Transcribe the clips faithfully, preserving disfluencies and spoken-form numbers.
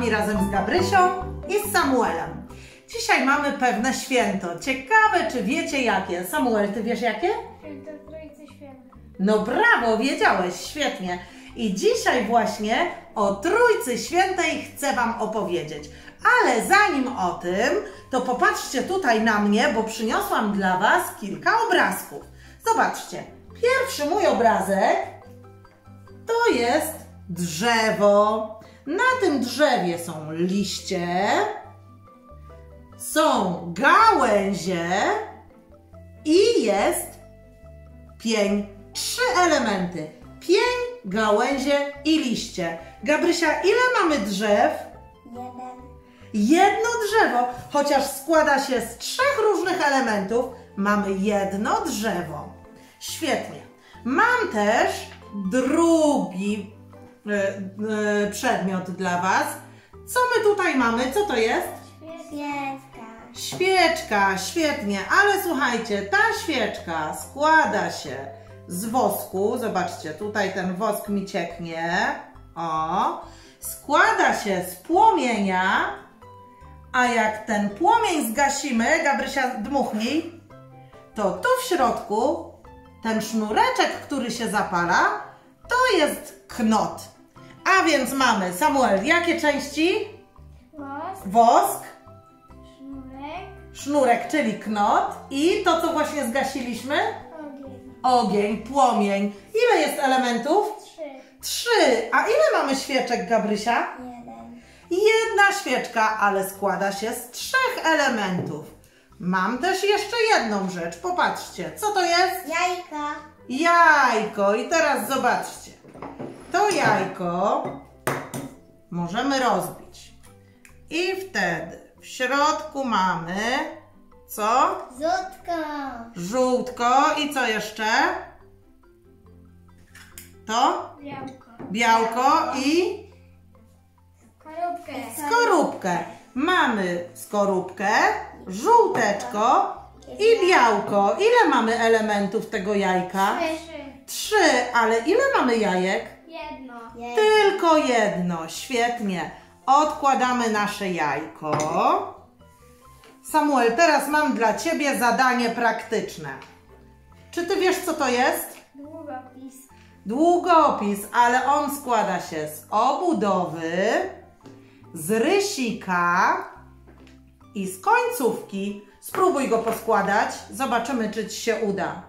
Wami razem z Gabrysią i z Samuelem. Dzisiaj mamy pewne święto. Ciekawe, czy wiecie jakie. Samuel, Ty wiesz jakie? Święto Trójcy Świętej. No brawo, wiedziałeś, świetnie. I dzisiaj właśnie o Trójcy Świętej chcę Wam opowiedzieć. Ale zanim o tym, to popatrzcie tutaj na mnie, bo przyniosłam dla Was kilka obrazków. Zobaczcie, pierwszy mój obrazek to jest drzewo. Na tym drzewie są liście, są gałęzie i jest pień. Trzy elementy. Pień, gałęzie i liście. Gabrysia, ile mamy drzew? Jeden. Jedno drzewo, chociaż składa się z trzech różnych elementów, mamy jedno drzewo. Świetnie. Mam też drugi y, y, przedmiot dla Was. Co my tutaj mamy? Co to jest? Świeczka. Świeczka, świetnie, ale słuchajcie, ta świeczka składa się z wosku. Zobaczcie, tutaj ten wosk mi cieknie. O, składa się z płomienia, a jak ten płomień zgasimy, Gabrysia, dmuchnij, to tu w środku ten sznureczek, który się zapala, to jest knot. A więc mamy, Samuel, jakie części? Wosk. Wosk, Sznurek. sznurek, czyli knot i to, co właśnie zgasiliśmy? Ogień. Ogień, płomień. Ile jest elementów? Trzy. Trzy. A ile mamy świeczek, Gabrysia? Jeden. Jedna świeczka, ale składa się z trzech elementów. Mam też jeszcze jedną rzecz. Popatrzcie, co to jest? Jajka. Jajko. I teraz zobaczcie. To jajko możemy rozbić. I wtedy w środku mamy co? Zutko. Żółtko. I co jeszcze? To? Białko. Białko i Skorupkę. skorupkę. Mamy skorupkę, żółteczko i białko. Ile mamy elementów tego jajka? Trzy. Trzy, ale ile mamy jajek? Jedno. Tylko jedno. Świetnie. Odkładamy nasze jajko. Samuel, teraz mam dla Ciebie zadanie praktyczne. Czy Ty wiesz, co to jest? Długopis. Długopis, ale on składa się z obudowy, z rysika i z końcówki. Spróbuj go poskładać. Zobaczymy, czy Ci się uda.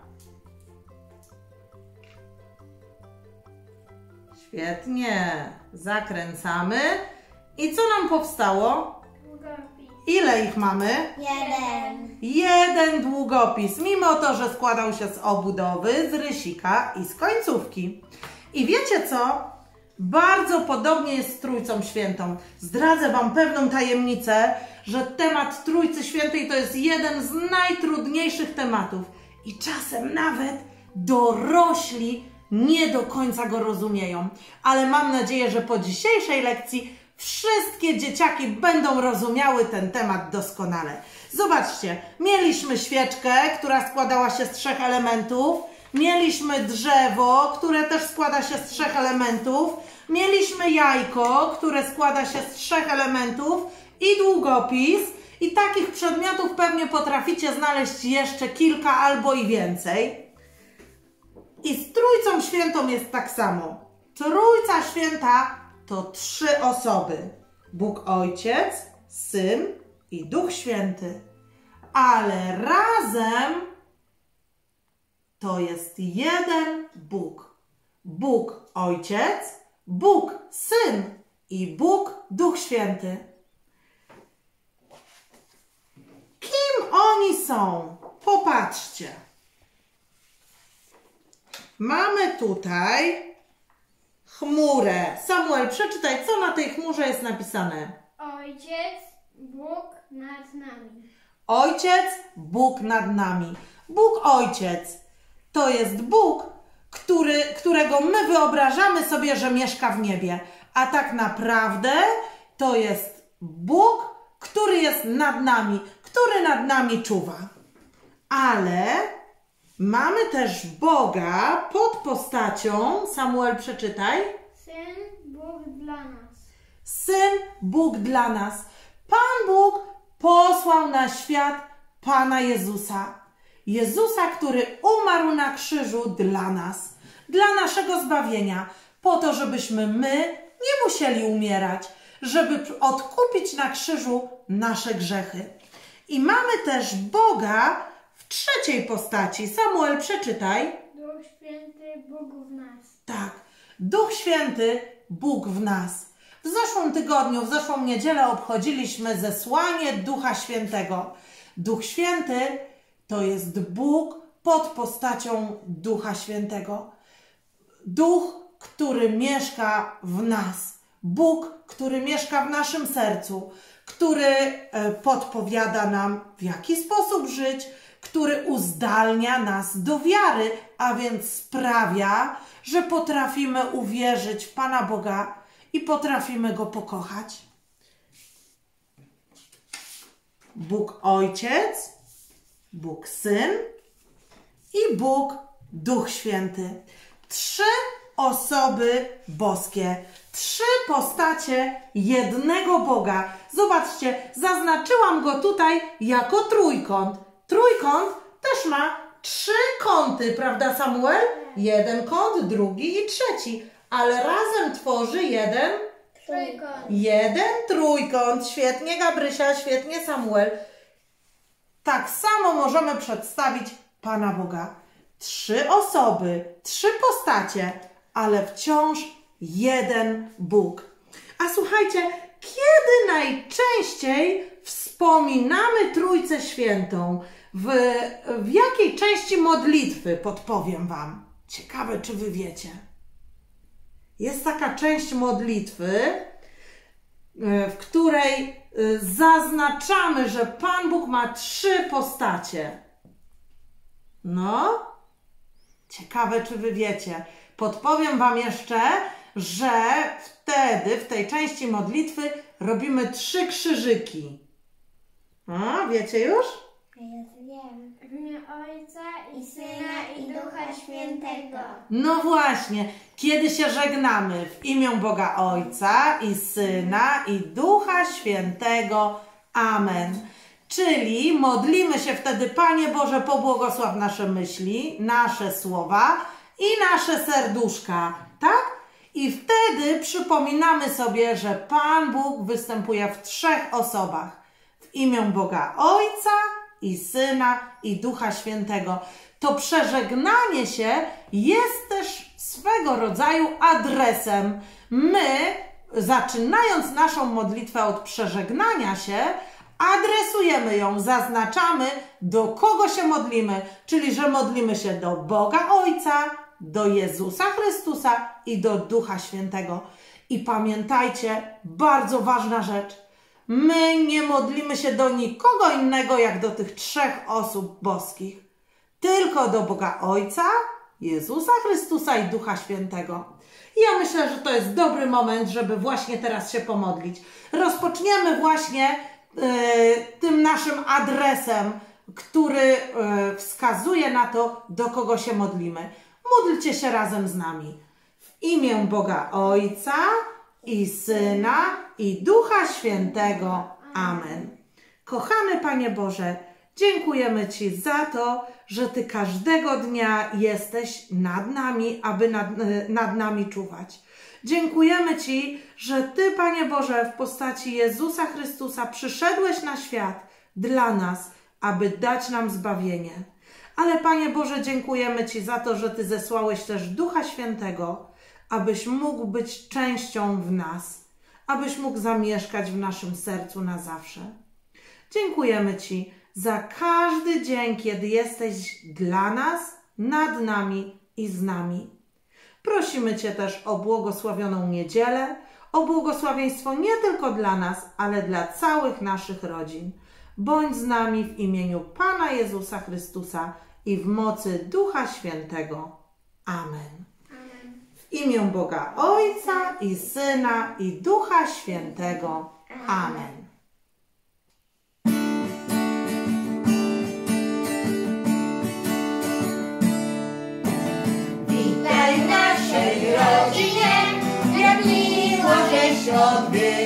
Świetnie. Zakręcamy. I co nam powstało? Długopis. Ile ich mamy? Jeden. Jeden długopis, mimo to, że składał się z obudowy, z rysika i z końcówki. I wiecie co? Bardzo podobnie jest z Trójcą Świętą. Zdradzę Wam pewną tajemnicę, że temat Trójcy Świętej to jest jeden z najtrudniejszych tematów. I czasem nawet dorośli nie do końca go rozumieją. Ale mam nadzieję, że po dzisiejszej lekcji wszystkie dzieciaki będą rozumiały ten temat doskonale. Zobaczcie, mieliśmy świeczkę, która składała się z trzech elementów. Mieliśmy drzewo, które też składa się z trzech elementów. Mieliśmy jajko, które składa się z trzech elementów i długopis. I takich przedmiotów pewnie potraficie znaleźć jeszcze kilka albo i więcej. I z Trójcą Świętą jest tak samo. Trójca Święta to trzy osoby. Bóg Ojciec, Syn i Duch Święty. Ale razem to jest jeden Bóg. Bóg Ojciec, Bóg Syn i Bóg Duch Święty. Kim oni są? Popatrzcie. Mamy tutaj chmurę. Samuel, przeczytaj, co na tej chmurze jest napisane. Ojciec, Bóg nad nami. Ojciec, Bóg nad nami. Bóg Ojciec to jest Bóg, który, którego my wyobrażamy sobie, że mieszka w niebie. A tak naprawdę to jest Bóg, który jest nad nami, który nad nami czuwa. Ale mamy też Boga pod postacią, Samuel, przeczytaj. Syn, Bóg dla nas. Syn Bóg dla nas. Pan Bóg posłał na świat Pana Jezusa. Jezusa, który umarł na krzyżu dla nas, dla naszego zbawienia, po to, żebyśmy my nie musieli umierać, żeby odkupić na krzyżu nasze grzechy. I mamy też Boga w trzeciej postaci. Samuel, przeczytaj. Duch Święty, Bóg w nas. Tak, Duch Święty, Bóg w nas. W zeszłym tygodniu, w zeszłą niedzielę obchodziliśmy zesłanie Ducha Świętego. Duch Święty to jest Bóg pod postacią Ducha Świętego. Duch, który mieszka w nas. Bóg, który mieszka w naszym sercu, który podpowiada nam, w jaki sposób żyć, który uzdalnia nas do wiary, a więc sprawia, że potrafimy uwierzyć w Pana Boga i potrafimy Go pokochać. Bóg Ojciec, Bóg Syn i Bóg Duch Święty. Trzy osoby boskie. Trzy postacie jednego Boga. Zobaczcie, zaznaczyłam go tutaj jako trójkąt. Trójkąt też ma trzy kąty, prawda, Samuel? Jeden kąt, drugi i trzeci. Ale razem tworzy jeden Trójkąt. Jeden trójkąt. Świetnie, Gabrysia, świetnie, Samuel. Tak samo możemy przedstawić Pana Boga. Trzy osoby, trzy postacie, ale wciąż jeden Bóg. A słuchajcie, kiedy najczęściej wspominamy Trójcę Świętą? W, w jakiej części modlitwy? Podpowiem Wam. Ciekawe, czy Wy wiecie. Jest taka część modlitwy, w której zaznaczamy, że Pan Bóg ma trzy postacie. No, ciekawe, czy Wy wiecie. Podpowiem Wam jeszcze, że wtedy, w tej części modlitwy robimy trzy krzyżyki. A, wiecie już? Ja wiem. W imię Ojca i Syna i Ducha Świętego. No właśnie, kiedy się żegnamy w imię Boga Ojca i Syna i Ducha Świętego. Amen. Czyli modlimy się wtedy, Panie Boże, pobłogosław nasze myśli, nasze słowa i nasze serduszka, tak? I wtedy przypominamy sobie, że Pan Bóg występuje w trzech osobach. W imię Boga Ojca i Syna i Ducha Świętego. To przeżegnanie się jest też swego rodzaju adresem. My, zaczynając naszą modlitwę od przeżegnania się, adresujemy ją, zaznaczamy, do kogo się modlimy, czyli że modlimy się do Boga Ojca, do Jezusa Chrystusa i do Ducha Świętego. I pamiętajcie, bardzo ważna rzecz, my nie modlimy się do nikogo innego jak do tych trzech osób boskich, tylko do Boga Ojca, Jezusa Chrystusa i Ducha Świętego. I ja myślę, że to jest dobry moment, żeby właśnie teraz się pomodlić. Rozpoczniemy właśnie tym naszym adresem, który wskazuje na to, do kogo się modlimy. Módlcie się razem z nami. W imię Boga Ojca i Syna i Ducha Świętego. Amen. Kochany Panie Boże, dziękujemy Ci za to, że Ty każdego dnia jesteś nad nami, aby nad, nad nami czuwać. Dziękujemy Ci, że Ty, Panie Boże, w postaci Jezusa Chrystusa przyszedłeś na świat dla nas, aby dać nam zbawienie. Ale, Panie Boże, dziękujemy Ci za to, że Ty zesłałeś też Ducha Świętego, abyś mógł być częścią w nas, abyś mógł zamieszkać w naszym sercu na zawsze. Dziękujemy Ci za każdy dzień, kiedy jesteś dla nas, nad nami i z nami. Prosimy Cię też o błogosławioną niedzielę, o błogosławieństwo nie tylko dla nas, ale dla całych naszych rodzin. Bądź z nami w imieniu Pana Jezusa Chrystusa i w mocy Ducha Świętego. Amen. Amen. W imię Boga Ojca i Syna i Ducha Świętego. Amen. Witaj w naszej rodzinie, jak miło, żeś odwiedził.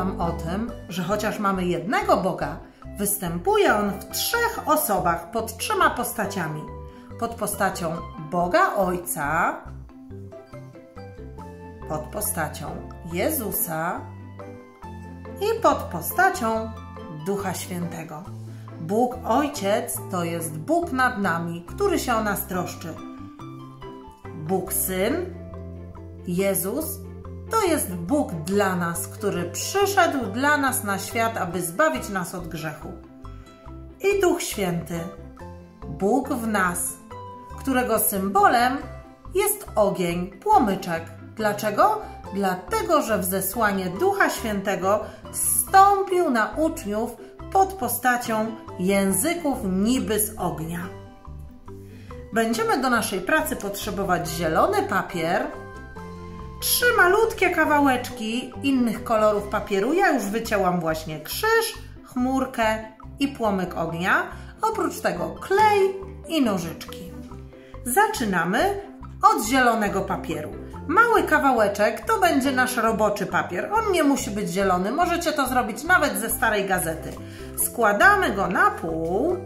Wam o tym, że chociaż mamy jednego Boga, występuje On w trzech osobach pod trzema postaciami. Pod postacią Boga Ojca, pod postacią Jezusa i pod postacią Ducha Świętego. Bóg Ojciec to jest Bóg nad nami, który się o nas troszczy. Bóg Syn, Jezus, to jest Bóg dla nas, który przyszedł dla nas na świat, aby zbawić nas od grzechu. I Duch Święty, Bóg w nas, którego symbolem jest ogień, płomyczek. Dlaczego? Dlatego, że w zesłanie Ducha Świętego zstąpił na uczniów pod postacią języków niby z ognia. Będziemy do naszej pracy potrzebować zielony papier, trzy malutkie kawałeczki innych kolorów papieru. Ja już wycięłam właśnie krzyż, chmurkę i płomyk ognia. Oprócz tego klej i nożyczki. Zaczynamy od zielonego papieru. Mały kawałeczek to będzie nasz roboczy papier. On nie musi być zielony. Możecie to zrobić nawet ze starej gazety. Składamy go na pół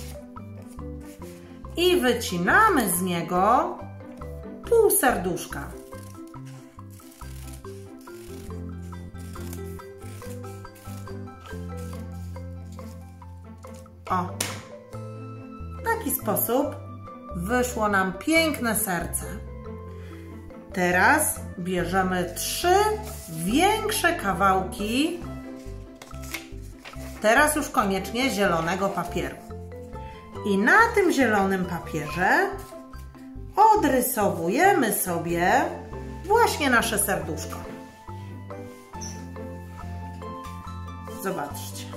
i wycinamy z niego pół serduszka. O, w taki sposób wyszło nam piękne serce. Teraz bierzemy trzy większe kawałki, teraz już koniecznie zielonego papieru. I na tym zielonym papierze odrysowujemy sobie właśnie nasze serduszko. Zobaczcie.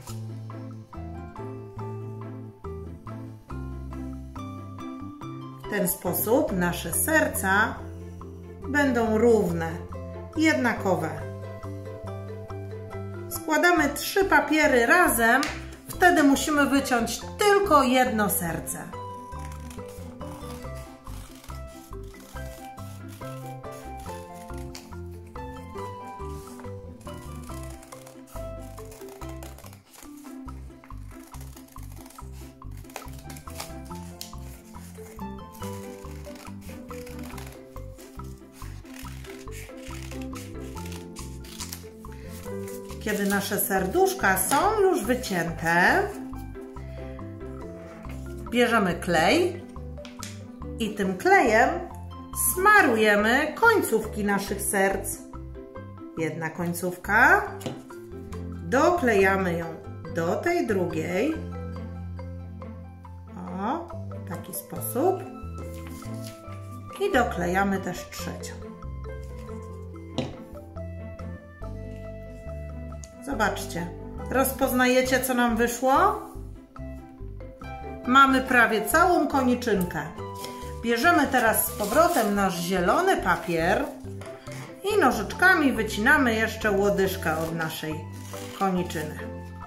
W ten sposób nasze serca będą równe, jednakowe. Składamy trzy papiery razem, wtedy musimy wyciąć tylko jedno serce. Kiedy nasze serduszka są już wycięte, bierzemy klej i tym klejem smarujemy końcówki naszych serc. Jedna końcówka, doklejamy ją do tej drugiej. O, w taki sposób. I doklejamy też trzecią. Zobaczcie, rozpoznajecie, co nam wyszło? Mamy prawie całą koniczynkę. Bierzemy teraz z powrotem nasz zielony papier i nożyczkami wycinamy jeszcze łodyżkę od naszej koniczyny.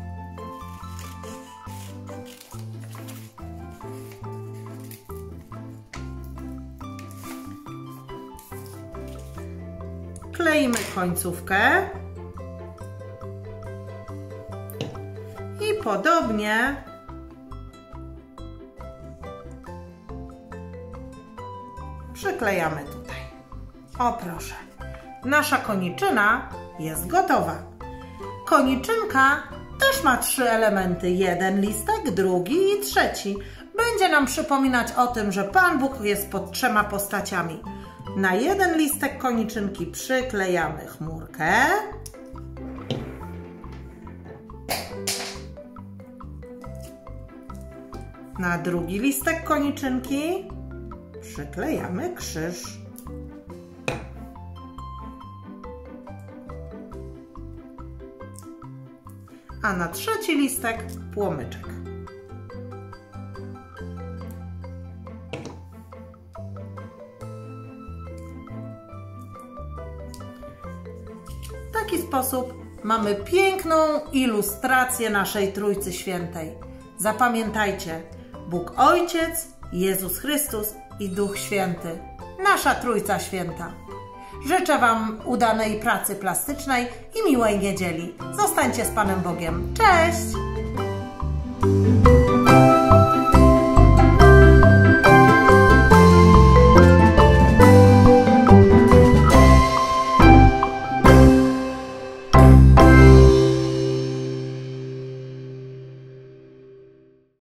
Kleimy końcówkę. I podobnie przyklejamy tutaj. O proszę, nasza koniczyna jest gotowa. Koniczynka też ma trzy elementy. Jeden listek, drugi i trzeci. Będzie nam przypominać o tym, że Pan Bóg jest pod trzema postaciami. Na jeden listek koniczynki przyklejamy chmurkę. Na drugi listek koniczynki przyklejamy krzyż. A na trzeci listek płomyczek. W taki sposób mamy piękną ilustrację naszej Trójcy Świętej. Zapamiętajcie, Bóg Ojciec, Jezus Chrystus i Duch Święty. Nasza Trójca Święta. Życzę Wam udanej pracy plastycznej i miłej niedzieli. Zostańcie z Panem Bogiem. Cześć!